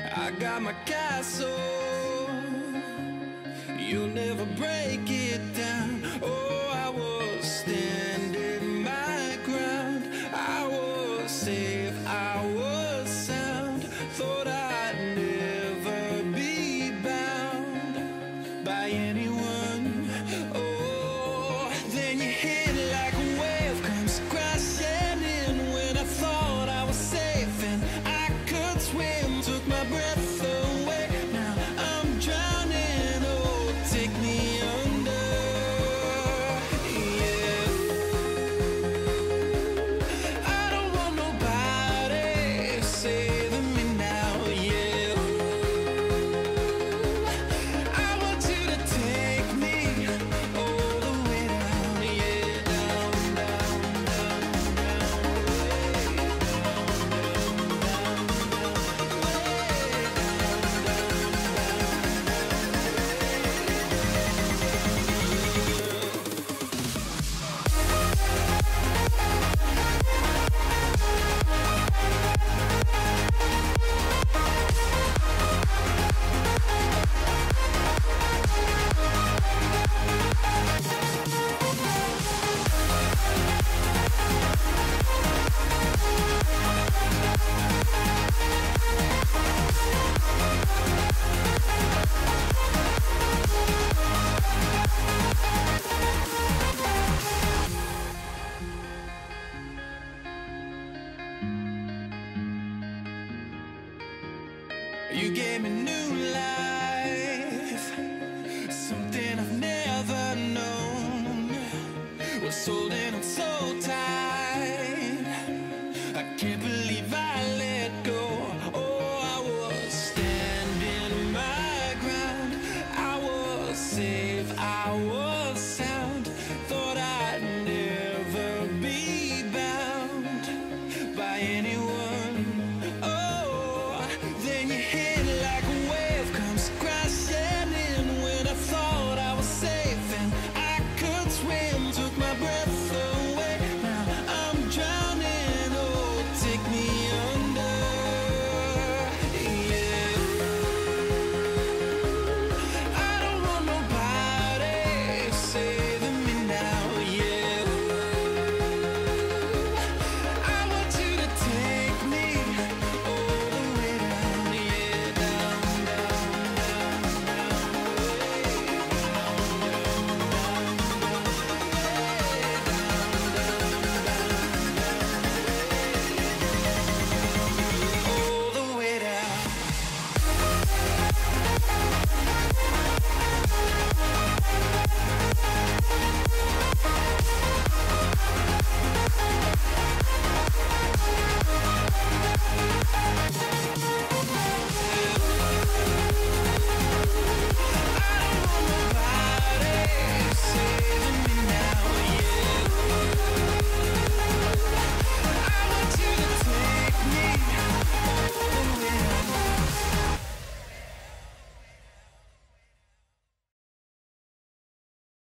I got my castle, you'll never break it down. Oh, I was standing my ground. I was safe, I was sound. Thought I'd never be bound by anyone. Oh, then you hit like a wave comes crashing in. When I thought I was safe and I could swim, took my breath away. Now I'm drowning. Oh, take me under. Yeah, I don't want nobody saving me now. Yeah, I want you to take me all the way down. Yeah, down, down, down, you gave me new life, something I've never known. Was holding on so tight, I can't believe I let go. Oh, I was standing my ground. I was safe, I was sound. Thought I'd never be bound by anyone. Oh, then you hit like a wave.